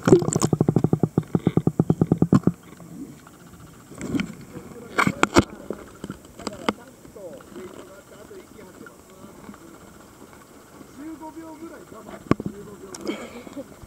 15秒ぐらい我慢。15秒ぐらい。